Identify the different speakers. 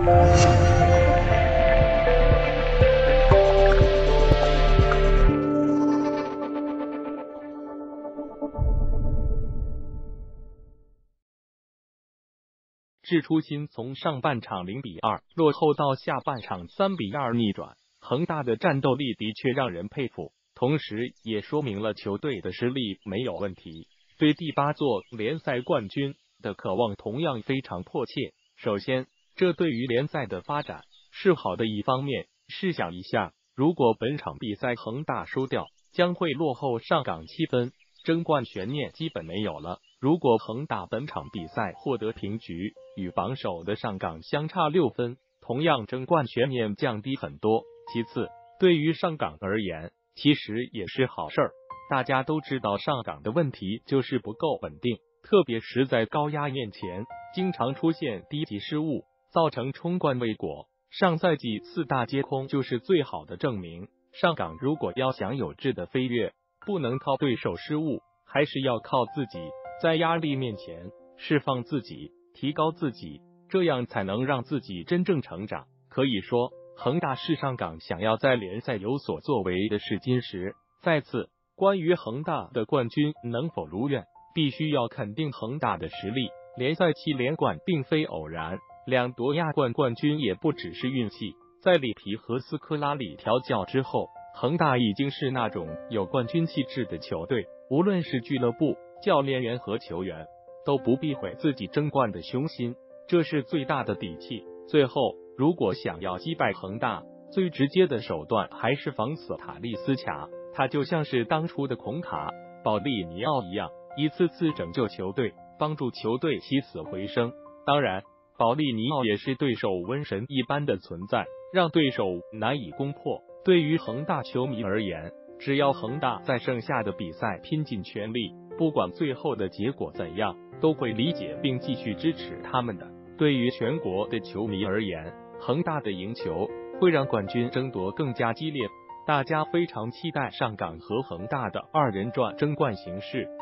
Speaker 1: 致初心从上半场0-2落后到下半场3-2逆转，恒大的战斗力的确让人佩服，同时也说明了球队的实力没有问题，对第8座联赛冠军的渴望同样非常迫切。首先，这对于联赛的发展是好的一方面。试想一下，如果本场比赛恒大输掉，将会落后上港7分，争冠悬念基本没有了。如果恒大本场比赛获得平局，与榜首的上港相差6分，同样争冠悬念降低很多。其次，对于上港而言，其实也是好事儿。大家都知道上港的问题就是不够稳定，特别是在高压面前，经常出现低级失误，造成冲冠未果。上赛季4大皆空就是最好的证明。上港如果要想有质的飞跃，不能靠对手失误，还是要靠自己，在压力面前释放自己，提高自己，这样才能让自己真正成长。可以说，恒大是上港想要在联赛有所作为的试金石。再次，关于恒大的冠军能否如愿，必须要肯定恒大的实力。联赛7连冠并非偶然，2夺亚冠冠军也不只是运气。在里皮和斯科拉里调教之后，恒大已经是那种有冠军气质的球队，无论是俱乐部、教练员和球员，都不避讳自己争冠的雄心，这是最大的底气。最后，如果想要击败恒大，最直接的手段还是防死塔利斯卡，他就像是当初的孔卡、保利尼奥一样，一次次拯救球队，帮助球队起死回生。当然，保利尼奥也是对手瘟神一般的存在，让对手难以攻破。对于恒大球迷而言，只要恒大在剩下的比赛拼尽全力，不管最后的结果怎样，都会理解并继续支持他们的。对于全国的球迷而言，恒大的赢球会让冠军争夺更加激烈，大家非常期待上港和恒大的2人转争冠形势。